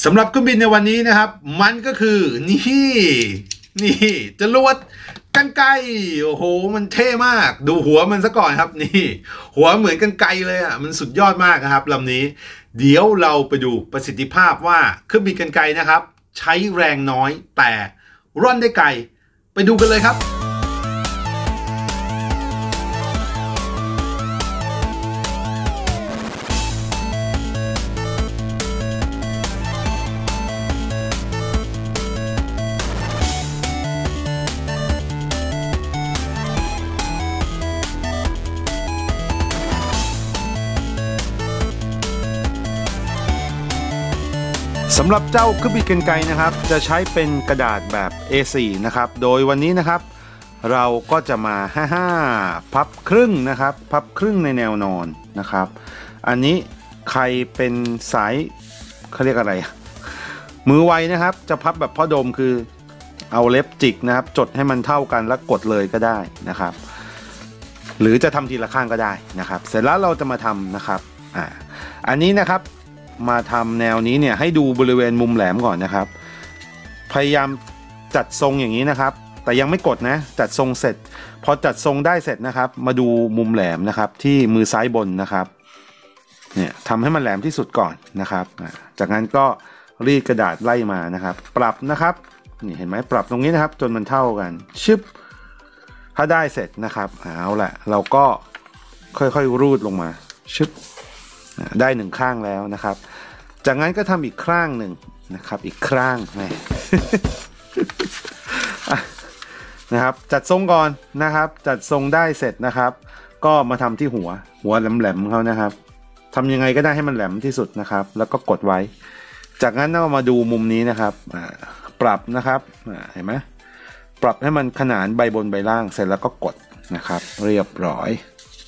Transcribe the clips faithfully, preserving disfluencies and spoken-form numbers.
สำหรับเครื่องบินในวันนี้นะครับมันก็คือนี่นี่จรวดกรรไกรโอ้โหมันเท่มากดูหัวมันซะก่อนครับนี่หัวเหมือนกรรไกรเลยอ่ะมันสุดยอดมากนะครับลำนี้เดี๋ยวเราไปดูประสิทธิภาพว่าเครื่องบินกรรไกรนะครับใช้แรงน้อยแต่ร่อนได้ไกลไปดูกันเลยครับสำหรับเจ้าเครื่องบินกรรไกรนะครับจะใช้เป็นกระดาษแบบ เอ โฟร์ นะครับโดยวันนี้นะครับเราก็จะมาฮ่าฮ่าพับครึ่งนะครับพับครึ่งในแนวนอนนะครับอันนี้ใครเป็นสายเขาเรียกอะไรมือไวนะครับจะพับแบบพ่อดมคือเอาเล็บจิกนะครับจดให้มันเท่ากันแล้วกดเลยก็ได้นะครับหรือจะทำทีละข้างก็ได้นะครับเสร็จแล้วเราจะมาทำนะครับอ่าอันนี้นะครับมาทำแนวนี้เนี่ยให้ดูบริเวณมุมแหลมก่อนนะครับพยายามจัดทรงอย่างนี้นะครับแต่ยังไม่กดนะจัดทรงเสร็จพอจัดทรงได้เสร็จนะครับมาดูมุมแหลมนะครับที่มือซ้ายบนนะครับเนี่ยทำให้มันแหลมที่สุดก่อนนะครับจากนั้นก็รีดกระดาษไล่มานะครับปรับนะครับนี่เห็นไหมปรับตรงนี้นะครับจนมันเท่ากันชึบถ้าได้เสร็จนะครับเอาละเราก็ค่อยๆรูดลงมาชึบได้หนึ่งข้างแล้วนะครับจากนั้นก็ทำอีกข้างหนึ่งนะครับอีกข้างแม่ นะครับจัดทรงก่อนนะครับจัดทรงได้เสร็จนะครับก็มาทำที่หัวหัวแหลมๆเขานะครับทำยังไงก็ได้ให้มันแหลมที่สุดนะครับแล้วก็กดไว้จากนั้นเรามาดูมุมนี้นะครับปรับนะครับเห็นไหมปรับให้มันขนานใบบนใบล่างเสร็จแล้วก็กดนะครับเรียบร้อย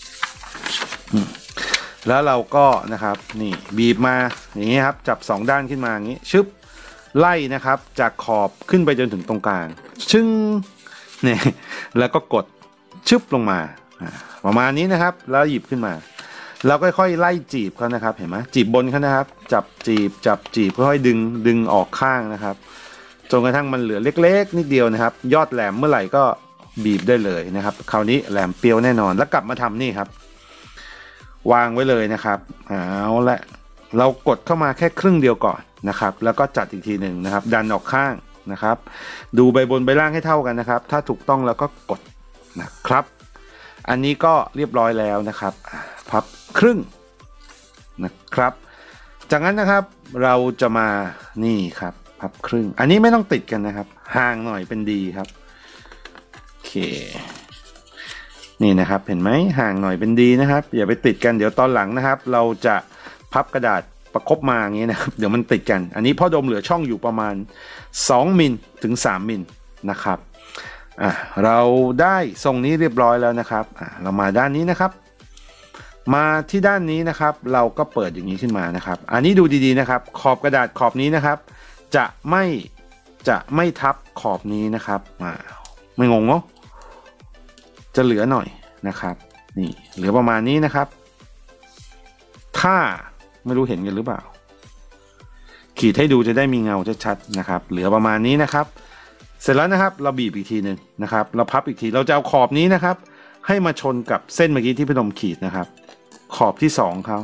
แล้วเราก็นะครับนี่บีบมาอย่างนี้ครับจับสองด้านขึ้นมาอย่างนี้ชึบไล่นะครับจากขอบขึ้นไปจนถึงตรงกลางชึ้งเนี่ยแล้วก็กดชึบลงมาประมาณนี้นะครับแล้วหยิบขึ้นมาเราค่อยๆไล่จีบเขานะครับเห็นไหมจีบบนเขานะครับจับจีบจับจีบค่อยๆดึงดึงออกข้างนะครับจนกระทั่งมันเหลือเล็กๆนิดเดียวนะครับยอดแหลมเมื่อไหร่ก็บีบได้เลยนะครับคราวนี้แหลมเปรี้ยวแน่นอนแล้วกลับมาทำนี่ครับวางไว้เลยนะครับเอาละเรากดเข้ามาแค่ครึ่งเดียวก่อนนะครับแล้วก็จัดอีกทีหนึ่งนะครับดันออกข้างนะครับดูใบบนใบล่างให้เท่ากันนะครับถ้าถูกต้องแล้วก็กดนะครับอันนี้ก็เรียบร้อยแล้วนะครับพับครึ่งนะครับจากนั้นนะครับเราจะมานี่ครับพับครึ่งอันนี้ไม่ต้องติดกันนะครับห่างหน่อยเป็นดีครับโอเคนี่นะครับเห็นไหมห่างหน่อยเป็นดีนะครับอย่าไปติดกันเดี๋ยวตอนหลังนะครับเราจะพับกระดาษประคบมาอย่างนี้นะครับเดี๋ยวมันติดกันอันนี้พ่อดมเหลือช่องอยู่ประมาณสองมิลถึงสามมิลนะครับอ่ะเราได้ทรงนี้เรียบร้อยแล้วนะครับอ่ะเรามาด้านนี้นะครับมาที่ด้านนี้นะครับเราก็เปิดอย่างนี้ขึ้นมานะครับอันนี้ดูดีๆนะครับขอบกระดาษขอบนี้นะครับจะไม่จะไม่ทับขอบนี้นะครับอ่าไม่งงเนาะจะเหลือหน่อยนะครับนี่เหลือประมาณนี้นะครับถ้าไม่รู้เห็นกันหรือเปล่าขีดให้ดูจะได้มีเงาชัดๆนะครับเหลือประมาณนี้นะครับเสร็จแล้วนะครับเราบีบอีกทีหนึ่งนะครับเราพับอีกทีเราจะเอาขอบนี้นะครับให้มาชนกับเส้นเมื่อกี้ที่พี่ดมขีดนะครับขอบที่สองเขา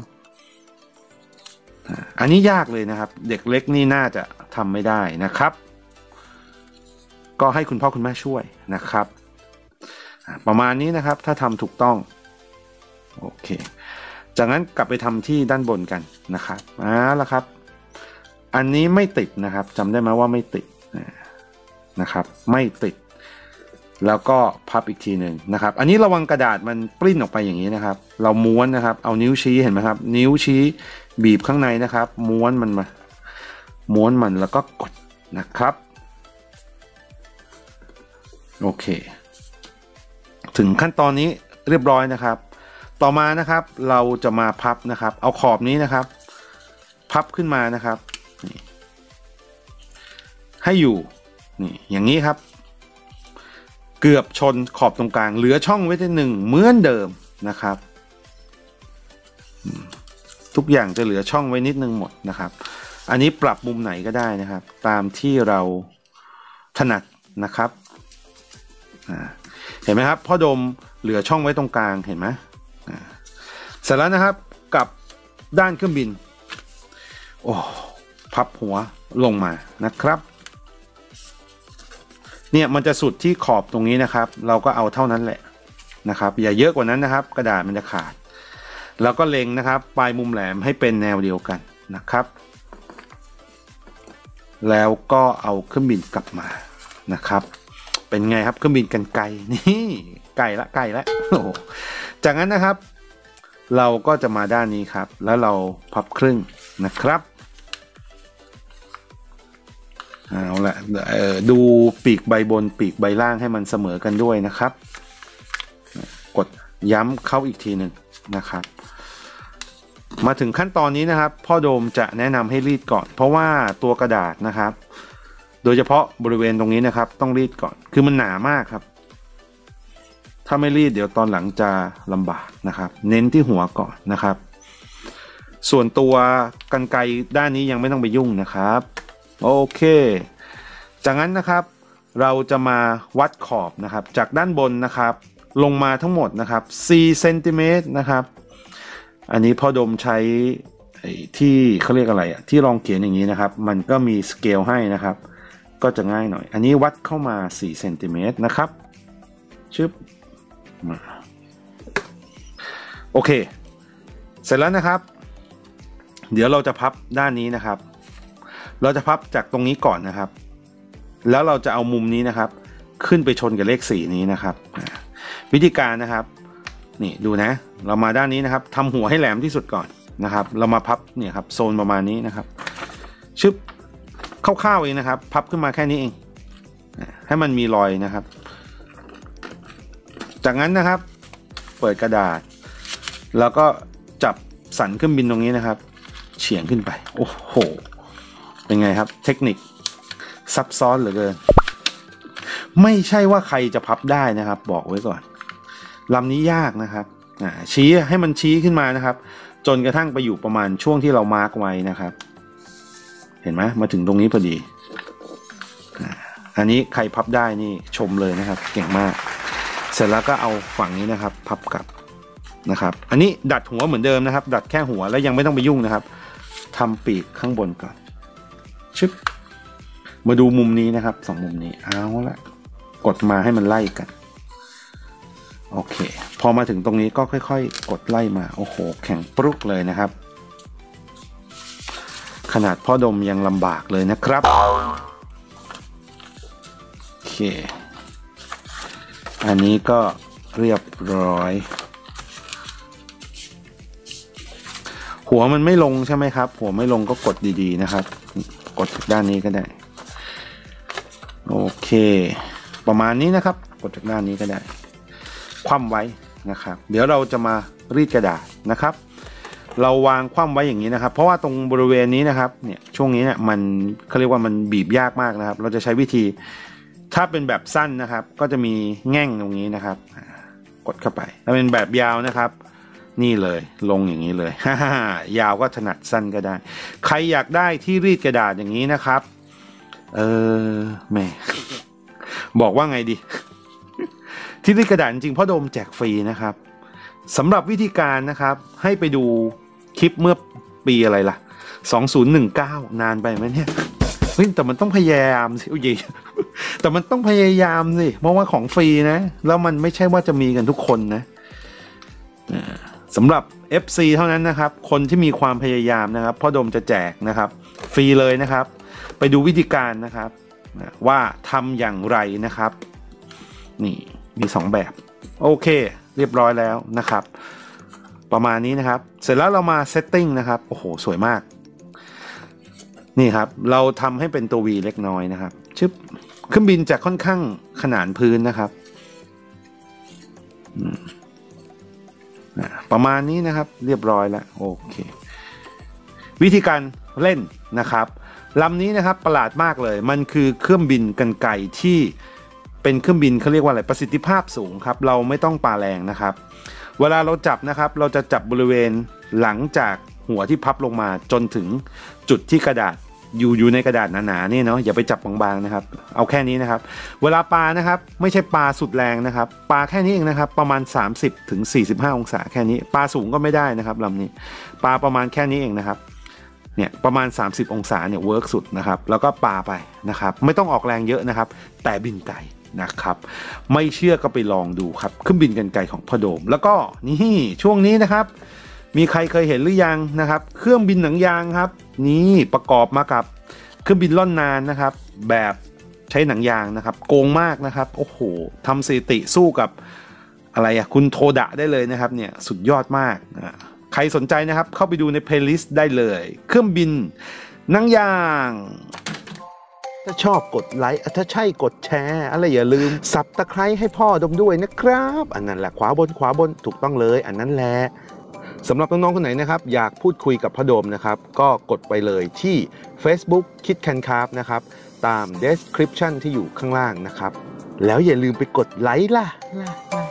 อันนี้ยากเลยนะครับเด็กเล็กนี่น่าจะทำไม่ได้นะครับก็ให้คุณพ่อคุณแม่ช่วยนะครับประมาณนี้นะครับถ้าทำถูกต้องโอเคจากนั้นกลับไปทำที่ด้านบนกันนะครับอ่าแล้วครับอันนี้ไม่ติดนะครับจำได้ไหมว่าไม่ติดนะครับไม่ติดแล้วก็พับอีกทีหนึ่งนะครับอันนี้ระวังกระดาษมันปริ้นออกไปอย่างนี้นะครับเราม้วนนะครับเอานิ้วชี้เห็นไหมครับนิ้วชี้บีบข้างในนะครับม้วนมันมาม้วนมันแล้วก็กดนะครับโอเคถึงขั้นตอนนี้เรียบร้อยนะครับต่อมานะครับเราจะมาพับนะครับเอาขอบนี้นะครับพับขึ้นมานะครับนี่ให้อยู่นี่อย่างนี้ครับเกือบชนขอบตรงกลางเหลือช่องไว้ที่หนึ่งเหมือนเดิมนะครับ ทุกอย่างจะเหลือช่องไว้นิดนึงหมดนะครับอันนี้ปรับมุมไหนก็ได้นะครับตามที่เราถนัดนะครับเห็นไหมครับพ่อดมเหลือช่องไว้ตรงกลางเห็นไหมเสร็จแล้วนะครับกับด้านเครื่องบินโอ้พับหัวลงมานะครับเนี่ยมันจะสุดที่ขอบตรงนี้นะครับเราก็เอาเท่านั้นแหละนะครับอย่าเยอะกว่านั้นนะครับกระดาษมันจะขาดแล้วก็เล็งนะครับปลายมุมแหลมให้เป็นแนวเดียวกันนะครับแล้วก็เอาเครื่องบินกลับมานะครับเป็นไงครับเครื่องบินกันไกลนี่ไกลละไกลละโอ้จากนั้นนะครับเราก็จะมาด้านนี้ครับแล้วเราพับครึ่งนะครับเอาละดูปีกใบบนปีกใบล่างให้มันเสมอกันด้วยนะครับกดย้ำเข้าอีกทีหนึ่งนะครับมาถึงขั้นตอนนี้นะครับพ่อโดมจะแนะนำให้รีดก่อนเพราะว่าตัวกระดาษนะครับโดยเฉพาะบริเวณตรงนี้นะครับต้องรีดก่อนคือมันหนามากครับถ้าไม่รีดเดี๋ยวตอนหลังจะลำบากนะครับเน้นที่หัวก่อนนะครับส่วนตัวกรรไกรด้านนี้ยังไม่ต้องไปยุ่งนะครับโอเคจากนั้นนะครับเราจะมาวัดขอบนะครับจากด้านบนนะครับลงมาทั้งหมดนะครับสี่เซนติเมตรนะครับอันนี้พ่อดมใช้ที่เขาเรียกอะไรอ่ะที่รองเขียนอย่างนี้นะครับมันก็มีสเกลให้นะครับก็จะง่ายหน่อยอันนี้วัดเข้ามาสี่เซนติเมตรนะครับชึบมาโอเคเสร็จแล้วนะครับเดี๋ยวเราจะพับด้านนี้นะครับเราจะพับจากตรงนี้ก่อนนะครับแล้วเราจะเอามุมนี้นะครับขึ้นไปชนกับเลขสี่นี้นะครับวิธีการนะครับนี่ดูนะเรามาด้านนี้นะครับทำหัวให้แหลมที่สุดก่อนนะครับเรามาพับเนี่ยครับโซนประมาณนี้นะครับชึบคร่าวๆเองนะครับพับขึ้นมาแค่นี้เองให้มันมีรอยนะครับจากนั้นนะครับเปิดกระดาษแล้วก็จับสันเครื่องบินตรงนี้นะครับเฉียงขึ้นไปโอ้โหเป็นไงครับเทคนิคซับซ้อนเหลือเกินไม่ใช่ว่าใครจะพับได้นะครับบอกไว้ก่อนลำนี้ยากนะครับชี้ให้มันชี้ขึ้นมานะครับจนกระทั่งไปอยู่ประมาณช่วงที่เรามาร์กไว้นะครับเห็นไหมมาถึงตรงนี้พอดีอันนี้ใครพับได้นี่ชมเลยนะครับเก่งมากเสร็จแล้วก็เอาฝั่งนี้นะครับพับกลับนะครับอันนี้ดัดหัวเหมือนเดิมนะครับดัดแค่หัวแล้วยังไม่ต้องไปยุ่งนะครับทำปีกข้างบนก่อนชึบมาดูมุมนี้นะครับสองมุมนี้เอาละกดมาให้มันไล่กันโอเคพอมาถึงตรงนี้ก็ค่อยๆกดไล่มาโอ้โหแข็งปรุกเลยนะครับขนาดพ่อดมยังลำบากเลยนะครับโอเคอันนี้ก็เรียบร้อยหัวมันไม่ลงใช่ไหมครับหัวไม่ลงก็กดดีๆนะครับกดจากด้านนี้ก็ได้โอเคประมาณนี้นะครับกดจากด้านนี้ก็ได้คว่ำไว้นะครับเดี๋ยวเราจะมารีดกระดาษนะครับเราวางคว่ำไว้อย่างนี้นะครับเพราะว่าตรงบริเวณนี้นะครับเนี่ยช่วงนี้เนี่ยมันเขาเรียกว่ามันบีบยากมากนะครับเราจะใช้วิธีถ้าเป็นแบบสั้นนะครับก็จะมีแง่งตรงนี้นะครับกดเข้าไปถ้าเป็นแบบยาวนะครับนี่เลยลงอย่างนี้เลย ยาวก็ถนัดสั้นก็ได้ใครอยากได้ที่รีดกระดาษอย่างนี้นะครับเออแม่บอกว่าไงดีที่รีดกระดาษจริงๆพ่อโดมแจกฟรีนะครับสำหรับวิธีการนะครับให้ไปดูคลิปเมื่อปีอะไรล่ะสองพันสิบเก้านานไปไหมเนี่ยเฮ้ยแต่มันต้องพยายามสิโอ้ยแต่มันต้องพยายามสิเพราะว่าของฟรีนะแล้วมันไม่ใช่ว่าจะมีกันทุกคนนะสำหรับ เอฟ ซี เท่านั้นนะครับคนที่มีความพยายามนะครับพ่อโดมจะแจกนะครับฟรีเลยนะครับไปดูวิธีการนะครับว่าทำอย่างไรนะครับนี่มีสองแบบโอเคเรียบร้อยแล้วนะครับประมาณนี้นะครับเสร็จแล้วเรามาเซตติ้งนะครับโอ้โหสวยมากนี่ครับเราทำให้เป็นตัว V เล็กน้อยนะครับชึบเครื่องบินจะค่อนข้างขนานพื้นนะครับประมาณนี้นะครับเรียบร้อยแล้วโอเควิธีการเล่นนะครับลำนี้นะครับประหลาดมากเลยมันคือเครื่องบินกรรไกรที่เป็นเครื่องบินเขาเรียกว่าอะไรประสิทธิภาพสูงครับเราไม่ต้องปาแรงนะครับเวลาเราจับนะครับเราจะจับบริเวณหลังจากหัวที่พับลงมาจนถึงจุดที่กระดาษอยู่อยู่ในกระดาษหนาๆนี่เนาะอย่าไปจับบางๆนะครับเอาแค่นี้นะครับเวลาปานะครับไม่ใช่ปาสุดแรงนะครับปาแค่นี้เองนะครับประมาณสามสิบถึงสี่สิบห้าองศาแค่นี้ปาสูงก็ไม่ได้นะครับลำนี้ปาประมาณแค่นี้เองนะครับเนี่ยประมาณสามสิบองศาเนี่ยเวิร์กสุดนะครับแล้วก็ปาไปนะครับไม่ต้องออกแรงเยอะนะครับแต่บินไกลนะครับไม่เชื่อก็ไปลองดูครับเครื่องบินกันไกลของพ่อโดมแล้วก็นี่ช่วงนี้นะครับมีใครเคยเห็นหรือยังนะครับเครื่องบินหนังยางครับนี่ประกอบมากับเครื่องบินล่อนนานนะครับแบบใช้หนังยางนะครับโกงมากนะครับโอ้โหทำสถิติสู้กับอะไรอะคุณโทดะได้เลยนะครับเนี่ยสุดยอดมากนะใครสนใจนะครับเข้าไปดูในเพลย์ลิสต์ได้เลยเครื่องบินหนังยางถ้าชอบกดไลค์ถ้าใช่กดแชร์อะไรอย่าลืมสับตะไคร้ให้พ่อดมด้วยนะครับอันนั้นแหละขวาบนขวาบนถูกต้องเลยอันนั้นแหละสำหรับน้องๆคนไหนนะครับอยากพูดคุยกับพ่อโดมนะครับก็กดไปเลยที่ Facebook Kid Can Craft นะครับตาม description ที่อยู่ข้างล่างนะครับแล้วอย่าลืมไปกดไลค์ล่ะ